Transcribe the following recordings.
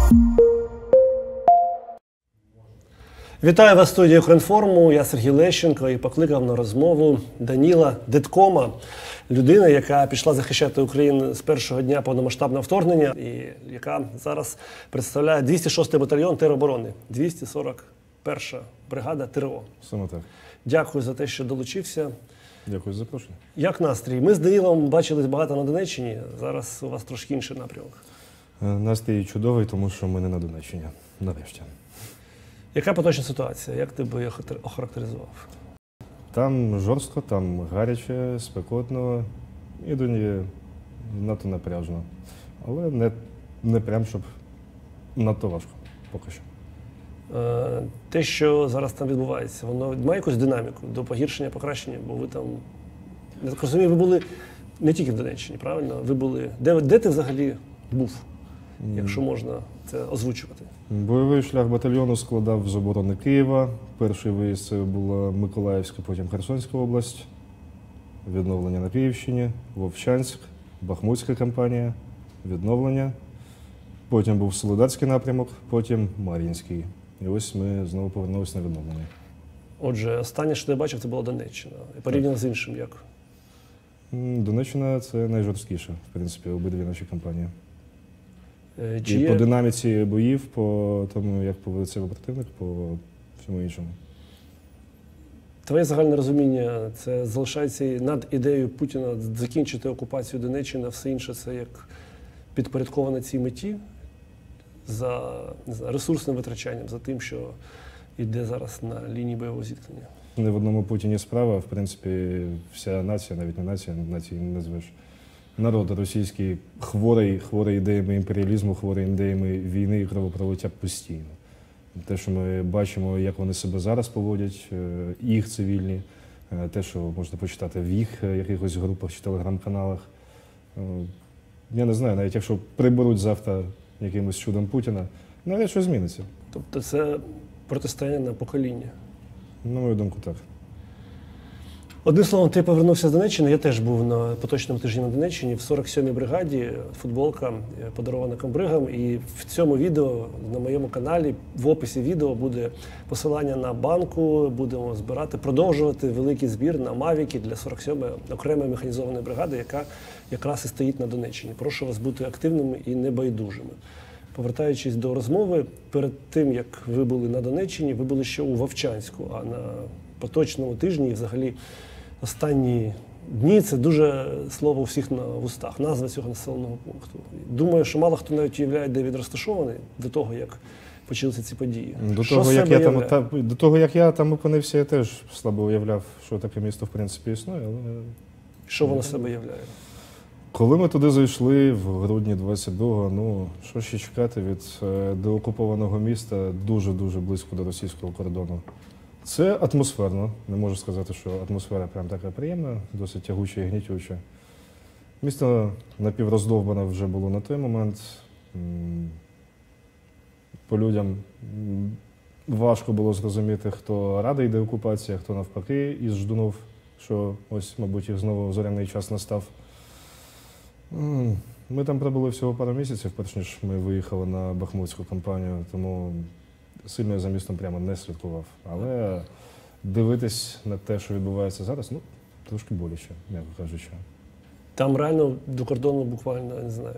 Вітаю вас в студії Укрінформу, я Сергій Лещенко і покликав на розмову Даніла Дедкома, людина, яка пішла захищати Україну з першого дня повномасштабного вторгнення і яка зараз представляє 206-й батальйон тероборони, 241-ша бригада ТРО. Саме так. Дякую за те, що долучився. Дякую за запрошення. Як настрій? Ми з Данілом бачились багато на Донеччині, зараз у вас трошки інший напрямок. Настрій чудовий, тому що ми не на Донеччині, нарешті. Яка поточна ситуація? Як ти би її охарактеризував? Там жорстко, там гаряче, спекотно, іноді надто напряжно. Але не прям, щоб надто важко поки що. Те, що зараз там відбувається, воно має якусь динаміку до погіршення, покращення? Бо ви там, я так розумію, ви були не тільки в Донеччині, правильно? Ви були... Де ти взагалі був, якщо можна це озвучувати? Бойовий шлях батальйону складав з оборони Києва. Перший виїзд це була Миколаївська, потім Херсонська область, відновлення на Київщині, Вовчанськ, Бахмутська кампанія, відновлення. Потім був Солидарський напрямок, потім Мар'їнський. І ось ми знову повернулися на відновлення. Отже, останнє, що я бачив, це була Донеччина. І порівняно з іншим як? Донеччина – це найжорсткіше, в принципі, обидві наші кампанії. Чи і по динаміці боїв, по тому, як поводить себе противник, по всьому іншому. Твоє загальне розуміння, це залишається над ідеєю Путіна закінчити окупацію Донеччини, а все інше це як підпорядковане цій меті за ресурсним витрачанням, за тим, що йде зараз на лінії бойового зіткнення? Не в одному Путіні справа, в принципі, вся нація, навіть не нація, нації не назвеш. Народ російський хворий ідеями імперіалізму, хворий ідеями війни і кровопролиття постійно. Те, що ми бачимо, як вони себе зараз поводять, їх цивільні, те, що можна почитати в їх якихось групах чи телеграм-каналах. Я не знаю, навіть якщо приберуть завтра якимось чудом Путіна, навіть що зміниться. Тобто це протистояння на покоління? На мою думку, так. Одним словом, ти повернувся з Донеччини, я теж був на поточному тижні на Донеччині, в 47-й бригаді, футболка подарована комбригам, і в цьому відео, на моєму каналі, в описі відео буде посилання на банку, будемо збирати, продовжувати великий збір на мавіки для 47-ї окремої механізованої бригади, яка якраз і стоїть на Донеччині. Прошу вас бути активними і небайдужими. Повертаючись до розмови, перед тим, як ви були на Донеччині, ви були ще у Вовчанську, а на поточному тижні і взагалі останні дні – це дуже слово у всіх на вустах, назва цього населеного пункту. Думаю, що мало хто навіть уявляє, де він розташований до того, як почалися ці події. До того, як я там опинився, я теж слабо уявляв, що таке місто в принципі існує. Але... Що воно себе являє? Коли ми туди зайшли в грудні 22-го, що ще чекати від деокупованого міста дуже-дуже близько до російського кордону. Це атмосферно, не можу сказати, що атмосфера прям така приємна, досить тягуча і гнітюча. Місто напівроздовбане вже було на той момент. По людям важко було зрозуміти, хто радий деокупації, а хто навпаки із ждунов, що ось, мабуть, їх знову зоряний час настав. Ми там пробули всього пару місяців, перш ніж ми виїхали на Бахмутську кампанію, тому сильно я за містом прямо не слідкував. Але дивитись на те, що відбувається зараз, трошки боляче, м'яко кажучи. Там реально до кордону буквально, не знаю,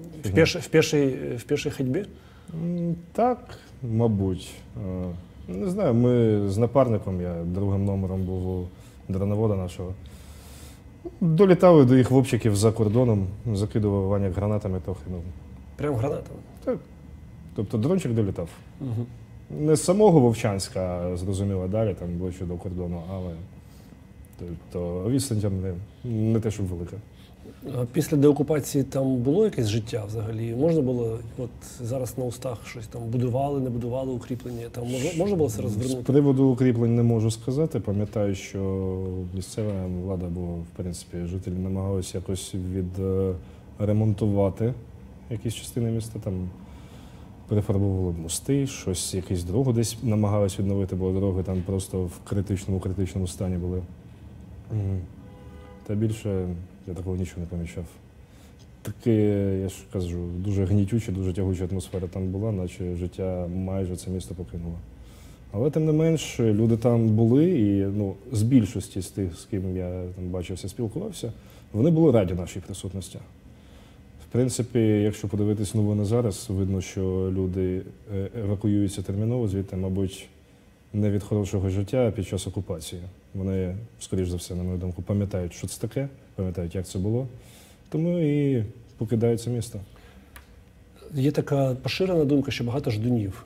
в пішій ходьбі? Так, мабуть. Не знаю, ми з напарником, я другим номером був у дроновода нашого, долітали до їх вовчиків за кордоном, закидував Ваняк гранатами трохи. Прямо гранатами? Так. Тобто дрончик долітав. Угу. Не з самого Вовчанська, а зрозуміло далі, там ближче до кордону, але тобто, відстань там не те, щоб велика. Після деокупації там було якесь життя взагалі? Можна було, от зараз на устах щось там будували, не будували укріплення? Там можна було це розвернути? З приводу укріплень не можу сказати. Пам'ятаю, що місцева влада, бо в принципі жителі намагалися якось відремонтувати якісь частини міста. Там перефарбовували мости, щось, якусь дорогу десь намагалися відновити, бо дороги там просто в критичному стані були. Та більше я такого нічого не помічав. таке, я ж кажу, дуже гнітюча, дуже тягуча атмосфера там була, наче життя майже це місто покинуло. Але тим не менш, люди там були, і з більшості з тих, з ким я там бачився, спілкувався, вони були раді нашій присутності. В принципі, якщо подивитись новини зараз, видно, що люди евакуюються терміново звідти, мабуть, не від хорошого життя, а під час окупації. Вони, скоріш за все, на мою думку, пам'ятають, що це таке, пам'ятають, як це було, тому і покидають це місто. Є така поширена думка, що багато ждунів.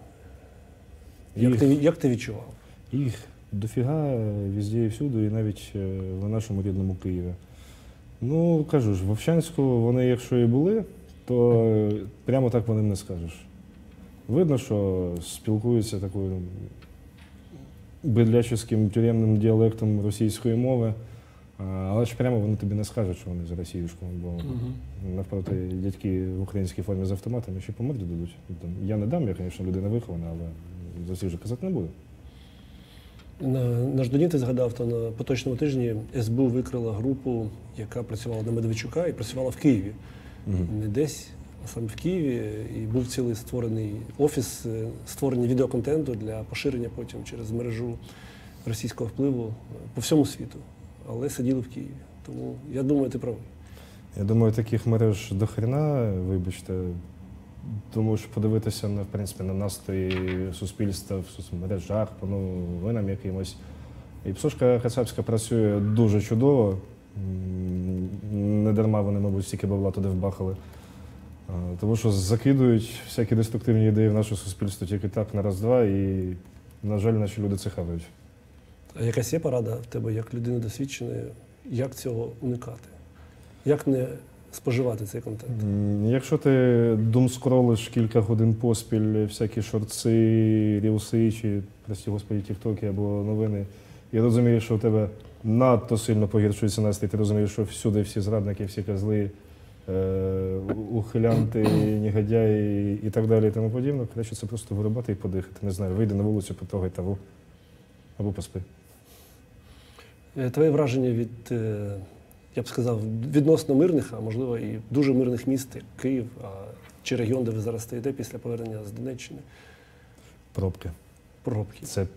Як ти відчував? Їх дофіга везде і всюди, і навіть в нашому рідному Києві. Кажу ж, в Вовчанську вони, якщо і були, то прямо так вони не скажеш. Видно, що спілкуються такою бедлячівським тюремним діалектом російської мови, але ж прямо вони тобі не скажуть, що вони з росіюшкою, бо навпроти дядьки в українській формі з автоматами ще по морді дадуть. Я не дам, я, звісно, людина вихована, але за всіх же казати не буду. На ждунів ти згадав, то на поточному тижні СБУ викрила групу, яка працювала на Медведчука і працювала в Києві. Не десь, а саме в Києві. І був цілий створений офіс, створення відеоконтенту для поширення потім через мережу російського впливу по всьому світу. Але сиділи в Києві. Тому я думаю, ти правий. Я думаю, таких мереж до хрена, вибачте. Тому що подивитися в принципі, на настрої суспільства в соцмережах, по новинам якимось. І Псошка Кацапська працює дуже чудово. Не дарма вони, мабуть, стільки бабла туди вбахали. Тому що закидують всякі деструктивні ідеї в наше суспільство тільки так на раз-два, і, на жаль, наші люди це хавають. А якась є порада в тебе, як людини досвідченої, як цього уникати? Як не споживати цей контент? Якщо ти думскролиш кілька годин поспіль всякі шорти, рілси чи, прості господі, тіктоки або новини, і розумієш, що у тебе надто сильно погіршується настрій, ти розумієш, що всюди всі зрадники, всі козли, ухилянти, негодяї і так далі і тому подібне, краще це просто вирубати і подихати. Не знаю, вийди на вулицю, потрогай таву або поспи. Твоє враження від, я б сказав, відносно мирних, а можливо і дуже мирних міст, як Київ, чи регіон, де ви зараз стоїте після повернення з Донеччини? Пробки. Пробки. Це...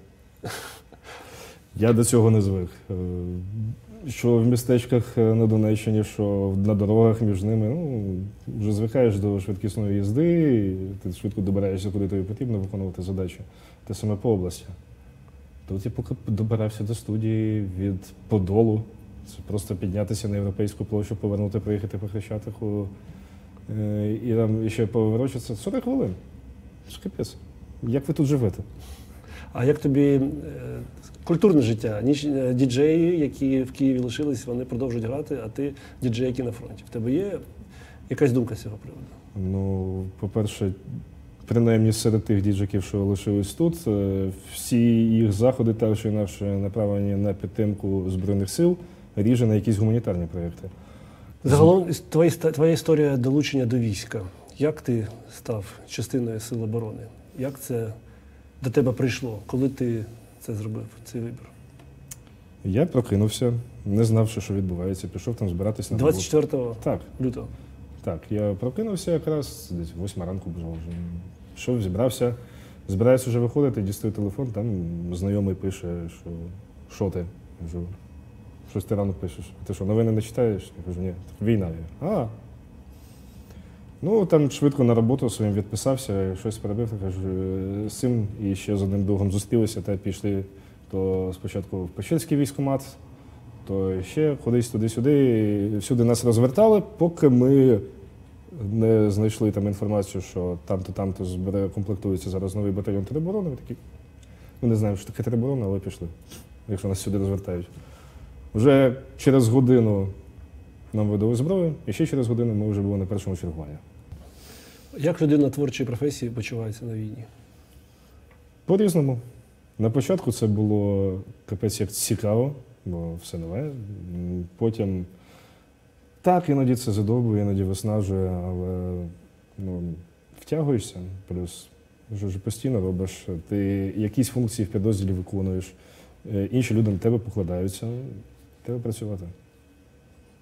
Я до цього не звик. Що в містечках на Донеччині, що на дорогах між ними, вже звикаєш до швидкісної їзди, ти швидко добираєшся, куди тобі потрібно виконувати задачі. Те саме по області. Тут я поки добирався до студії від Подолу. Це просто піднятися на Європейську площу, повернути, приїхати по Хрещатику і там ще поворочитися. 40 хвилин. Це капець. Як ви тут живете? А як тобі культурне життя? Діджеї, які в Києві лишились, вони продовжують грати, а ти діджей, який на фронті. В тебе є якась думка з цього приводу? По-перше, принаймні серед тих діджаків, що лишились тут, всі їх заходи так чи інакше направлені на підтримку Збройних сил, ріже на якісь гуманітарні проєкти. Загалом, твоя історія долучення до війська. Як ти став частиною Сил оборони? Як це до тебе прийшло? Коли ти це зробив, цей вибір? Я прокинувся, не знав, що відбувається, пішов там збиратися на 24 лютого? Так, я прокинувся якраз, десь 8 ранку вже. Пішов, зібрався, збираюся вже виходити, дістаю телефон, там знайомий пише, що ти? Я кажу, щось ти рано пишеш. Ти що, новини не читаєш? Я кажу, ні, війна. Там швидко на роботу своїм відписався, щось перебив, кажу, з цим і ще з одним другом зустрілися та пішли то спочатку в Печерський військкомат, то ще кудись туди-сюди. Всюди нас розвертали, поки ми не знайшли там інформацію, що там-то комплектується зараз новий батальйон тероборони. Ми такі, ми не знаємо, що таке тероборона, але пішли, якщо нас сюди розвертають. Вже через годину нам видали зброю, і ще через годину ми вже були на першому чергуванні. Як людина творчої професії почувається на війні? По-різному. На початку це було капець як цікаво, бо все нове. Потім так, іноді це задовбує, іноді виснажує, але втягуєшся, плюс вже постійно робиш. Ти якісь функції в підрозділі виконуєш, інші люди на тебе покладаються, треба працювати.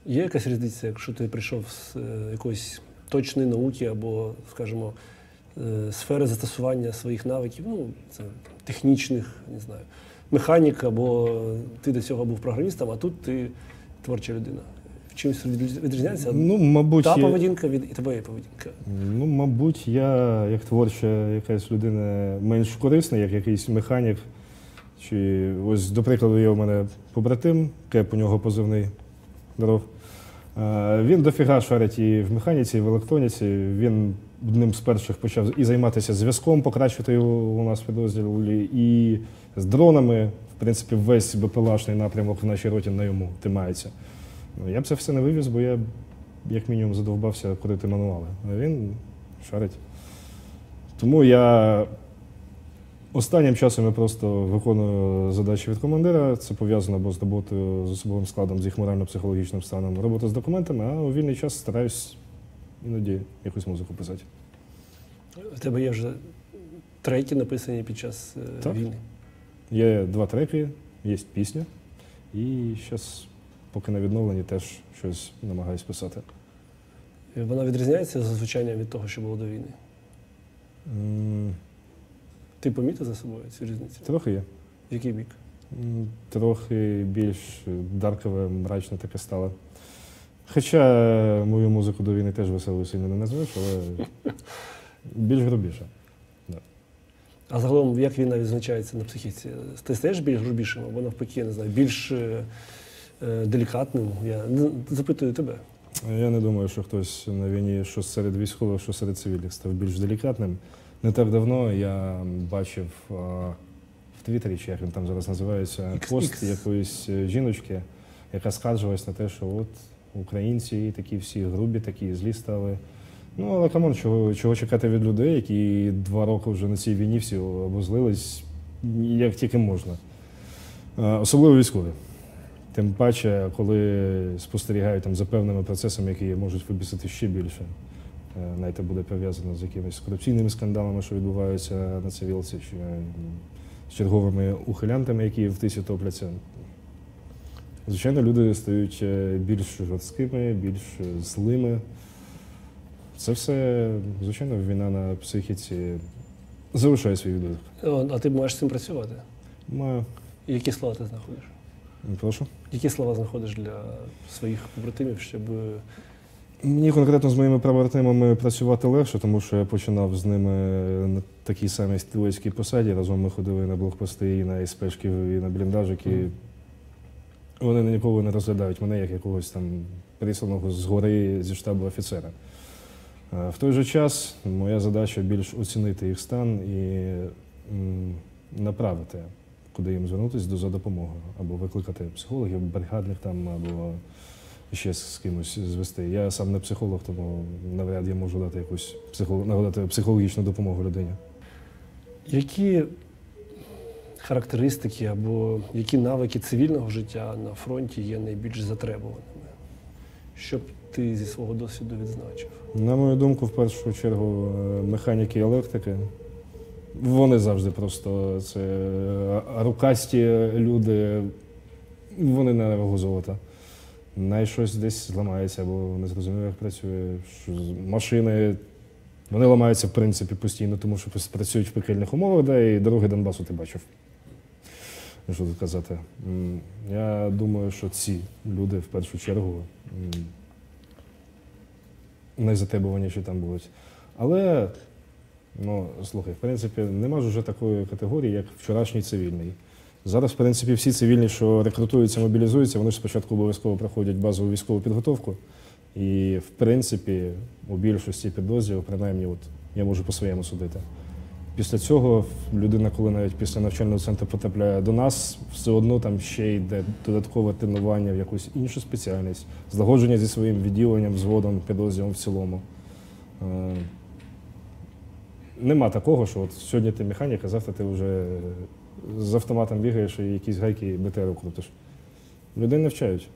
Є якась різниця, якщо ти прийшов з якоїсь точної науки або, скажімо, сфери застосування своїх навиків, ну, це технічних, не знаю, механік, або ти до цього був програмістом, а тут ти творча людина. Чимось відрізняється Ну, мабуть, та поведінка від і твоєї поведінка? Ну, мабуть, я як творча якась людина менш корисна, як якийсь механік. Чи ось, до прикладу, є у мене побратим, Кеп, у нього позивний Дров. Він дофіга шарить і в механіці, і в електроніці. Він одним з перших почав і займатися зв'язком, покращити його у нас в підрозділі, і з дронами. В принципі, весь БПЛАшний напрямок в нашій роті на йому тримається. Я б це все не вивіз, бо я, як мінімум, задовбався курити мануали. А він шарить. Тому я останнім часом я просто виконую задачі від командира. Це пов'язано або з роботою з особовим складом, з їх морально-психологічним станом, робота з документами, а у вільний час стараюсь іноді якусь музику писати. У тебе є вже треки, написані під час війни? Є 2 треки, є пісня. І зараз, поки на відновленні, теж щось намагаюсь писати. Вона відрізняється за звучанням від того, що було до війни? Ти помітив за собою цю різницю? Трохи є. В який бік? Трохи більш даркове, мрачне таке стало. Хоча мою музику до війни теж веселою сильно не назвеш, але більш грубіше. Да. А загалом, як війна відзначається на психіці? Ти стаєш більш грубішим або навпаки, не знаю, більш делікатним? Я запитую тебе. Я не думаю, що хтось на війні, що серед військових, що серед цивільних, став більш делікатним. Не так давно я бачив в Твіттері, чи як він там зараз називається, пост якоїсь жіночки, яка скаржилась на те, що от українці такі всі грубі, такі злі стали. Ну, але камон, чого чекати від людей, які 2 роки вже на цій війні всі обозлились, як тільки можна. Особливо військові. Тим паче, коли спостерігають там за певними процесами, які можуть вибісити ще більше. Навіть це буде пов'язано з якимись корупційними скандалами, що відбуваються на цивілці, чи з черговими ухилянтами, які в тисі топляться. Звичайно, люди стають більш жорсткими, більш злими. Це все, звичайно, війна на психіці залишає свій відбиток. А ти маєш з цим працювати? Маю. І які слова ти знаходиш? Прошу? Які слова знаходиш для своїх побратимів, щоб... Мені конкретно з моїми побратимами працювати легше, тому що я починав з ними на такій самій стрілецькій посаді. Разом ми ходили на блокпости і на СПшки, і на бліндажики. Вони ніколи не розглядають мене як якогось там присланого згори зі штабу офіцера. В той же час моя задача більш оцінити їх стан і направити, куди їм звернутися за допомогою. Або викликати психологів, бригадних там, або ще з кимось звести. Я сам не психолог, тому навряд я можу дати якусь надати психологічну допомогу людині. Які характеристики або які навики цивільного життя на фронті є найбільш затребуваними? Що б ти зі свого досвіду відзначив? На мою думку, в першу чергу, механіки і електрики. Вони завжди просто це рукасті люди, вони на вагу золота. Щось десь зламається, або не зрозуміло, як працює. Машини, вони ламаються, в принципі, постійно, тому що працюють в пекельних умовах, да, і дороги Донбасу ти бачив. Що тут казати? Я думаю, що ці люди, в першу чергу, найзатребуваніші там будуть. Але, слухай, в принципі, нема ж вже такої категорії, як вчорашній цивільний. Зараз, в принципі, всі цивільні, що рекрутуються, мобілізуються, вони ж спочатку обов'язково проходять базову військову підготовку. І, в принципі, у більшості підрозділів, принаймні, от, я можу по-своєму судити. Після цього людина, коли навіть після навчального центру потрапляє до нас, все одно там ще йде додаткове тренування в якусь іншу спеціальність, злагодження зі своїм відділенням, взводом, підрозділом в цілому. Нема такого, що от сьогодні ти механік, а завтра ти вже з автоматом бігаєш і якісь гайки БТР крутиш. Людей навчають.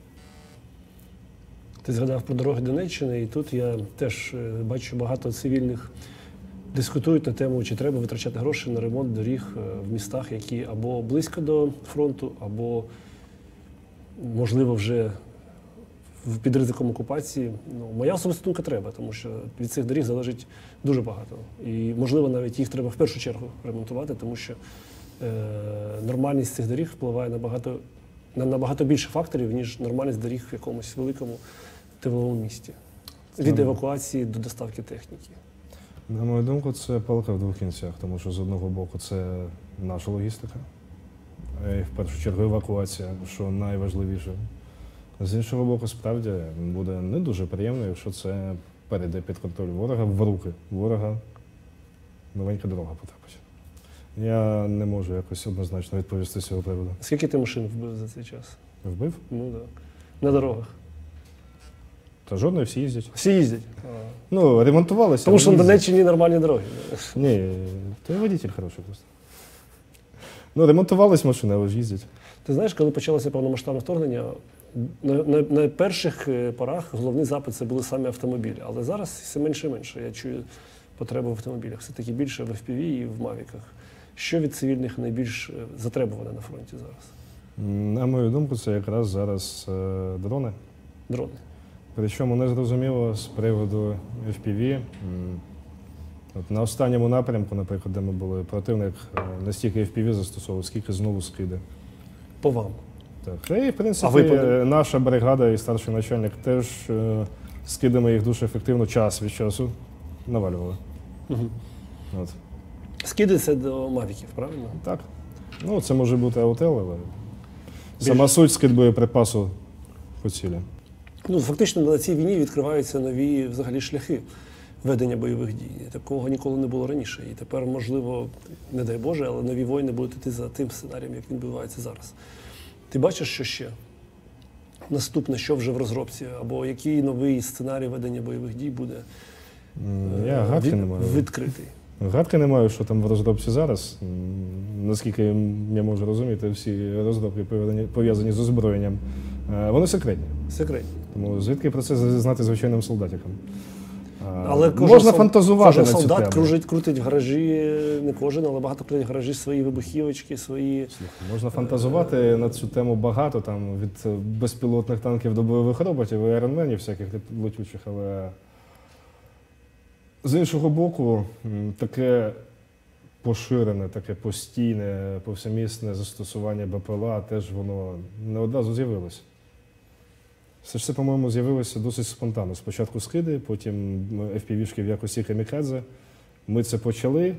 Ти згадав про дороги Донеччини, і тут я теж бачу багато цивільних дискутують на тему, чи треба витрачати гроші на ремонт доріг в містах, які або близько до фронту, або, можливо, вже під ризиком окупації. Ну, моя особиста думка треба, тому що від цих доріг залежить дуже багато. І, можливо, навіть їх треба в першу чергу ремонтувати, тому що нормальність цих доріг впливає на набагато більше факторів, ніж нормальність доріг в якомусь великому тиловому місті. Від евакуації до доставки техніки. На мою думку, це палка в двох кінцях, тому що з одного боку це наша логістика, і в першу чергу евакуація, що найважливіше. З іншого боку, справді, буде не дуже приємно, якщо це перейде під контроль ворога, в руки ворога новенька дорога потрапить. Я не можу якось однозначно відповісти з цього приводу. Скільки ти машин вбив за цей час? Вбив? Ну так. На дорогах. Та жодної, всі їздять. Всі їздять. Ну, ремонтувалися. Тому що на їздять. Донеччині нормальні дороги. Ні, то водитель хороший просто. Ну, ремонтувались машини, але ж їздять. Ти знаєш, коли почалося повномасштабне вторгнення, на перших порах головний запит це були саме автомобілі. Але зараз все менше і менше. Я чую потребу в автомобілях. Все-таки більше в FPV і в Мавіках. Що від цивільних найбільш затребуване на фронті зараз? На мою думку, це якраз зараз дрони. Дрони. Причому не зрозуміло з приводу FPV. От на останньому напрямку, наприклад, де ми були, противник не FPV застосовував, скільки знову скиди. По вам. Так. І, в принципі, наша бригада і старший начальник теж скидами їх дуже ефективно час від часу навалювали. Угу. От. Скиди це до Мавіків, правильно? Так. Ну, це може бути АУТЛ, але сама суть скид боєприпасу по цілі. Ну, фактично на цій війні відкриваються нові взагалі шляхи ведення бойових дій. Такого ніколи не було раніше. І тепер, можливо, не дай Боже, але нові воїни будуть йти за тим сценарієм, як він відбувається зараз. Ти бачиш, що ще? Наступне, що вже в розробці? Або який новий сценарій ведення бойових дій буде відкритий? Гадки не маю, що там в розробці зараз. Наскільки я можу розуміти, всі розробки пов'язані з озброєнням. Вони секретні. Секретні. Тому звідки про це знати звичайним солдатикам? Але можна фантазувати на цю тему. Кожен солдат крутить в гаражі, не кожен, але багато крутить в гаражі свої вибухівочки, свої... Можна фантазувати на цю тему багато, там, від безпілотних танків до бойових роботів і айронменів всяких летючих, але з іншого боку, таке поширене, таке постійне, повсемісне застосування БПЛА теж воно не одразу з'явилося. Все ж це, по-моєму, з'явилося досить спонтанно. Спочатку скиди, потім FPV-шки в якості камікадзе. Ми це почали.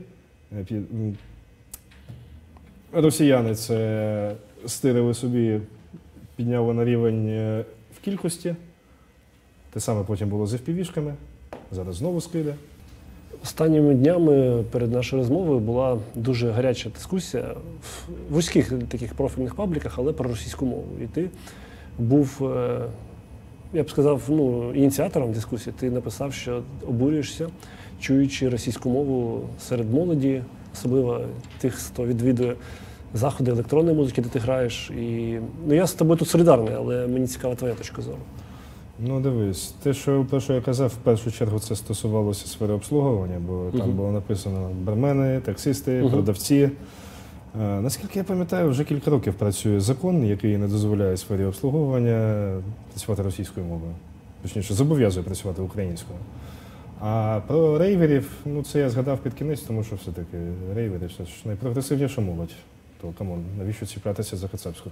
Росіяни це стирили собі, підняли на рівень в кількості. Те саме потім було з FPV-шками. Зараз знову скиди. Останніми днями перед нашою розмовою була дуже гаряча дискусія в вузьких таких профільних пабліках, але про російську мову. І ти був, я б сказав, ініціатором дискусії. Ти написав, що обурюєшся, чуючи російську мову серед молоді, особливо тих, хто відвідує заходи електронної музики, де ти граєш. І, я з тобою тут солідарний, але мені цікава твоя точка зору. Ну, дивись, про що я казав, в першу чергу це стосувалося сфери обслуговування, бо там було написано бармени, таксисти, продавці. Наскільки я пам'ятаю, вже кілька років працює закон, який не дозволяє сфері обслуговування працювати російською мовою. Точніше, зобов'язує працювати українською. А про рейверів, це я згадав під кінець, тому що все-таки рейвери все ж найпрогресивніша молодь. То, камон, навіщо чіплятися за кацапську?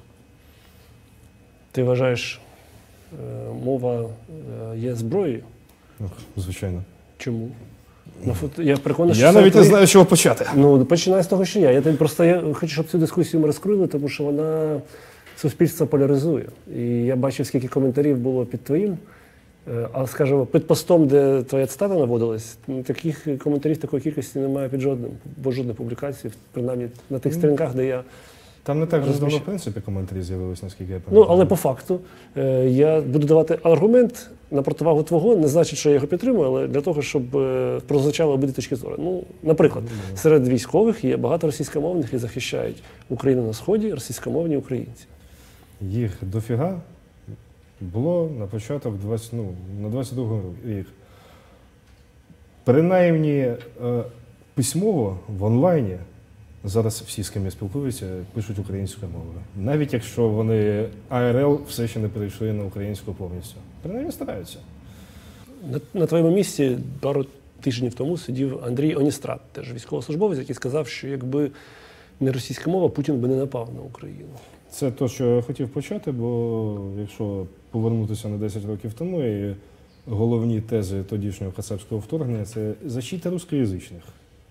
Ти вважаєш, мова є зброєю? Звичайно. Чому? Я переконаний, що навіть не знаю, з чого почати. Починай з того, що я. Я хочу, щоб цю дискусію ми розкрили, тому що вона суспільство поляризує. І я бачив, скільки коментарів було під твоїм, а, скажімо, під постом, де твоя цитата наводилась, таких коментарів, такої кількості немає під жодної публікації, принаймні на тих сторінках, де я... Там не так вже давно, в принципі, коментарі з'явилися, наскільки я пам'ятаю. Але по факту я буду давати аргумент на противагу твого, не значить, що я його підтримую, але для того, щоб прозвучало обидві точки зору. Наприклад, серед військових є багато російськомовних, які захищають Україну на Сході, російськомовні українці. Їх дофіга було на початок на 22-го рік. Принаймні письмово в онлайні зараз всі, з ким я спілкуюся, пишуть українською мовою. Навіть якщо вони АРЛ все ще не перейшли на українську повністю. Принаймні стараються. На твоєму місці пару тижнів тому сидів Андрій Оністрат, теж військовослужбовець, який сказав, що якби не російська мова, Путін би не напав на Україну. Це те, що я хотів почати, бо якщо повернутися на 10 років тому, і головні тези тодішнього кацапського вторгнення – це защита рускоязичних.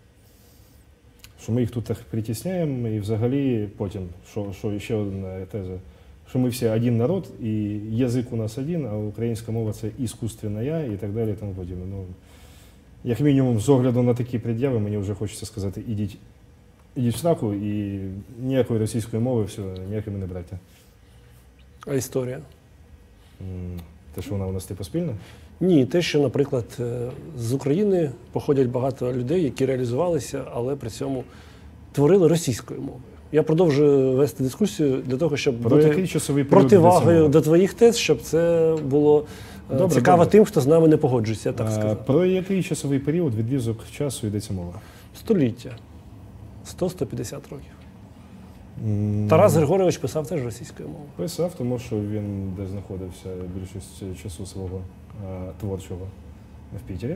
Що ми їх тут так притісняємо, і взагалі потім, що ще одна теза, що ми всі один народ, і язик у нас один, а українська мова – це іскусственна я, і так далі, і тому подібне. Ну, як мінімум, з огляду на такі пред'яви, мені вже хочеться сказати, ідіть в сраку, і ніякої російської мови, все, ніякими не браття. А історія? Те, що вона у нас типу спільна? Ні, те, що, наприклад, з України походять багато людей, які реалізувалися, але при цьому творили російською мовою. Я продовжую вести дискусію для того, щоб бути противагою до твоїх тез, щоб це було цікаво тим, хто з нами не погоджується, я так сказав. Про який часовий період, відрізок часу йдеться мова? Століття. 100-150 років. Тарас Григорович писав теж російською мовою. Писав, тому що він де знаходився більшість часу свого творчого в Пітері.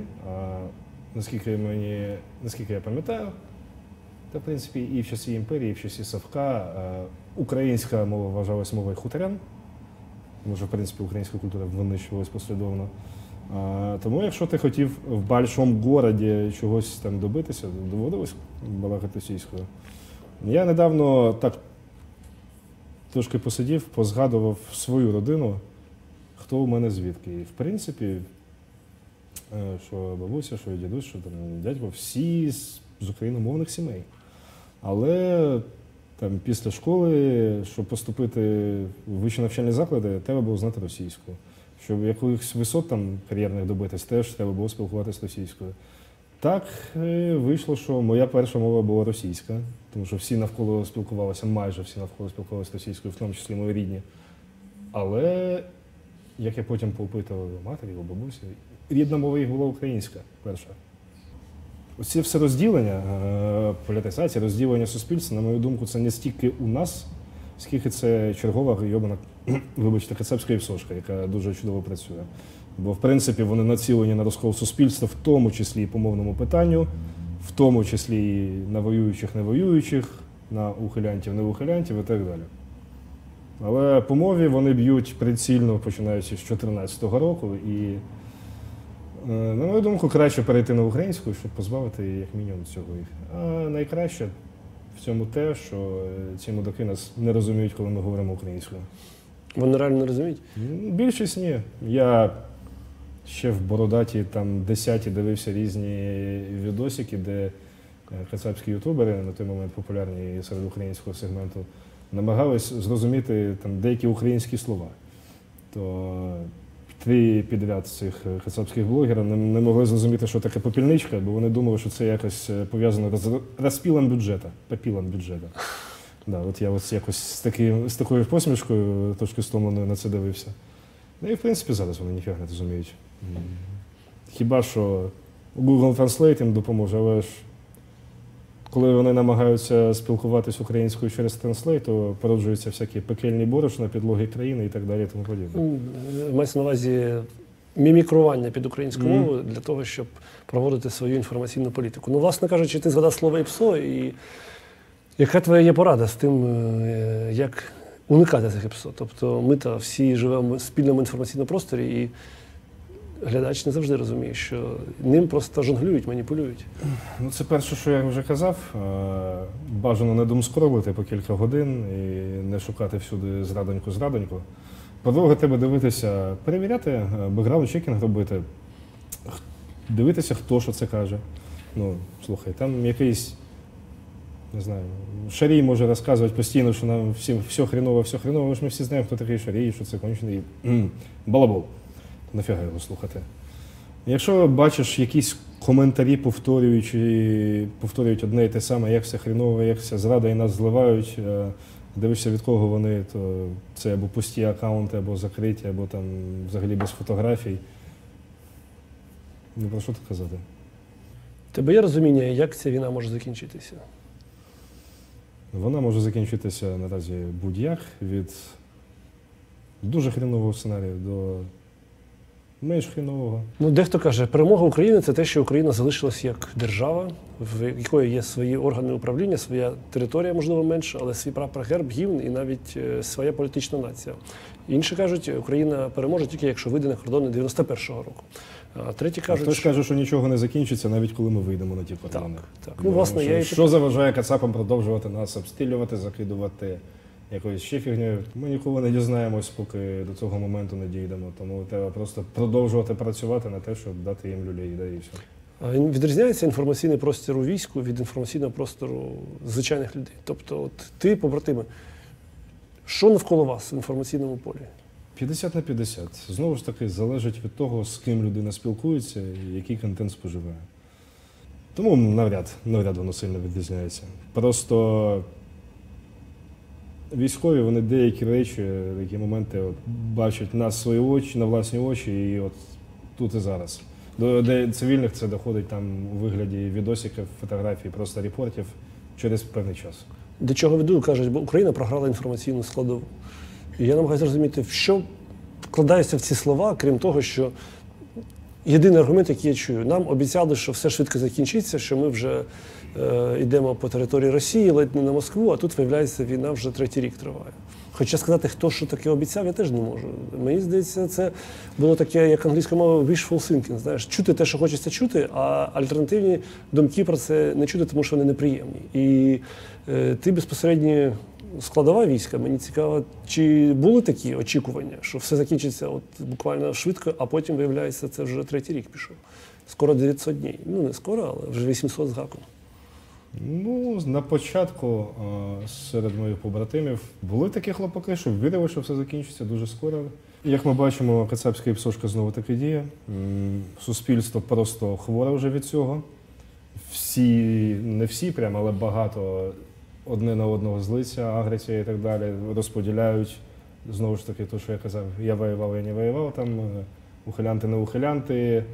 Наскільки я пам'ятаю, та в принципі і в часі імперії, і в часі Савка українська мова вважалась мовою хуторян, тому що в принципі українська культура винищувалась послідовно. Тому якщо ти хотів в большому городі чогось там добитися, доводилось балакати російською. Я недавно так трошки посидів, позгадував свою родину, хто у мене звідки. І в принципі, що бабуся, що дідусь, що там дядько, всі з україномовних сімей. Але там після школи, щоб поступити в вищі навчальні заклади, треба було знати російську. Щоб якихось висот там кар'єрних добитись, теж треба було спілкуватися російською. Так вийшло, що моя перша мова була російська, тому що всі навколо спілкувалися, майже всі навколо спілкувалися російською, в тому числі мої рідні. Але, як я потім попитав у матері, у бабусі, рідна мова їх була українська перша. Оці все розділення, політизація, розділення суспільства, на мою думку, це не стільки у нас, скільки це чергова гройобана, вибачте, кацапська іпсошка, яка дуже чудово працює. Бо, в принципі, вони націлені на розкол суспільства, в тому числі і по мовному питанню, в тому числі і на воюючих, невоюючих, на ухилянтів, неухилянтів і так далі. Але по мові вони б'ють прицільно, починаючи з 2014 року, і, на мою думку, краще перейти на українську, щоб позбавити, як мінімум, цього їх. А найкраще в цьому те, що ці мудаки нас не розуміють, коли ми говоримо українською. Вони реально не розуміють? Більшість ні. Я ще в Бородаті там 10-ті дивився різні відосики, де кацапські ютубери, на той момент популярні серед українського сегменту, намагались зрозуміти там деякі українські слова. То 3 підряд цих кацапських блогерів не могли зрозуміти, що таке попільничка, бо вони думали, що це якось пов'язано з розпілом бюджету, попілом бюджету. Да, от я ось якось з такою посмішкою, трошки стомленою на це дивився. Ну і в принципі зараз вони ніфіга не розуміють. Хіба що Google Translate їм допоможе, але ж коли вони намагаються спілкуватись українською через Translate, то породжуються всякі пекельні борошна, підлоги країни і так далі, і тому подібне. Мається на увазі мімікрування під українську мову для того, щоб проводити свою інформаційну політику. Ну, власне кажучи, ти згадав слово ІПСО, і яка твоя є порада з тим, як уникати цих ІПСО? Тобто ми-то всі живемо в спільному інформаційному просторі, і глядач не завжди розуміє, що ним просто жонглюють, маніпулюють. Ну, це перше, що я вже казав. Бажано не думскролити по кілька годин і не шукати всюди зрадоньку. По-друге, треба дивитися, перевіряти, бекграунд-чекінг робити, дивитися, хто що це каже. Ну, слухай, там якийсь, не знаю, Шарій може розказувати постійно, що нам всім все хреново, але ж ми всі знаємо, хто такий Шарій, що це кончений балабол. Нафіга його слухати. Якщо бачиш якісь коментарі, повторюють одне і те саме, як все хреново, як все зрада і нас зливають, дивишся від кого вони, то це або пусті акаунти, або закриті, або там взагалі без фотографій. Ну, про що тут казати? Тебе є розуміння, як ця війна може закінчитися? Вона може закінчитися наразі будь-як, від дуже хренового сценарію до менш хренового. Ну, дехто каже, перемога України – це те, що Україна залишилась як держава, в якої є свої органи управління, своя територія, можливо, менша, але свій прапор, герб, гімн і навіть своя політична нація. Інші кажуть, Україна переможе тільки, якщо вийде на кордони 91-го року. А треті кажуть, Хтось каже, що нічого не закінчиться, навіть коли ми вийдемо на ті кордони. Так. Ну, власне, я і Що заважає кацапам продовжувати нас обстрілювати, закидувати якоюсь ще фігнею? Ми ніколи не дізнаємось, поки до цього моменту не дійдемо. Тому треба просто продовжувати працювати на те, щоб дати їм люлей, да, і все. А відрізняється інформаційний простір у війську від інформаційного простору звичайних людей? Тобто, от ти, побратими, що навколо вас в інформаційному полі? 50 на 50. Знову ж таки, залежить від того, з ким людина спілкується і який контент споживає. Тому навряд воно сильно відрізняється. Просто військові, вони деякі речі, такі моменти бачать на свої очі, на власні очі, і от тут і зараз. До цивільних це доходить там у вигляді відосиків, фотографій, просто репортів через певний час. До чого веду, кажуть, бо Україна програла інформаційну складову. І я намагаюся зрозуміти, в що вкладаються в ці слова, крім того, що єдиний аргумент, який я чую, нам обіцяли, що все швидко закінчиться, що ми вже йдемо по території Росії, ледь не на Москву, а тут, виявляється, війна вже 3-й рік триває. Хоча сказати, хто що таке обіцяв, я теж не можу. Мені здається, це було таке, як англійською мовою, wishful thinking, знаєш, чути те, що хочеться чути, а альтернативні думки про це не чути, тому що вони неприємні. І ти безпосередньо складова війська, мені цікаво, чи були такі очікування, що все закінчиться от буквально швидко, а потім, виявляється, це вже 3-й рік пішов. Скоро 900 днів. Ну, не скоро, але вже 800 з гаком. Ну, на початку серед моїх побратимів були такі хлопаки, що вірили, що все закінчиться дуже скоро. Як ми бачимо, кацапська псошка знову таки діє. Суспільство просто хворе вже від цього. Всі, не всі прямо, але багато одне на одного злиться, агресія і так далі, розподіляють. Знову ж таки, те, що я казав, я воював, я не воював, там ухилянти, не ухилянти,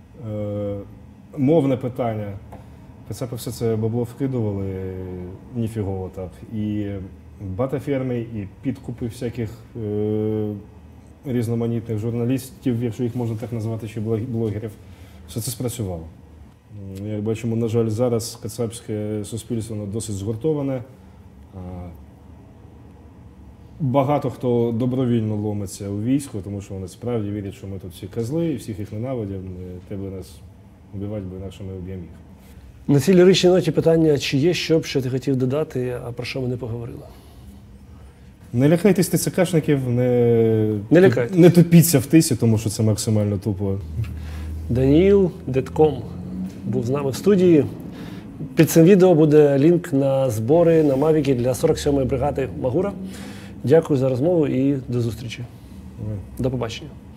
мовне питання. Кацапи все це бабло вкидували, ніфігово так. І батаферми, і підкупи всяких різноманітних журналістів, якщо їх можна так назвати, чи блогерів. Все це спрацювало. Як бачимо, на жаль, зараз кацапське суспільство досить згуртоване. Багато хто добровільно ломиться у військо, тому що вони справді вірять, що ми тут всі козли, і всіх їх ненавидять, треба нас вбивати, бо інакше ми вб'ємо їх. На цій ліричній ноті питання, чи є що ти хотів додати, а про що ми не поговорили? Не лякайтесь ТЦКшників, лякайтесь. Не тупіться в тисі, тому що це максимально тупо. Даніїл Детком був з нами в студії. Під цим відео буде лінк на збори на Мавіки для 47-ї бригади Магура. Дякую за розмову і до зустрічі. До побачення.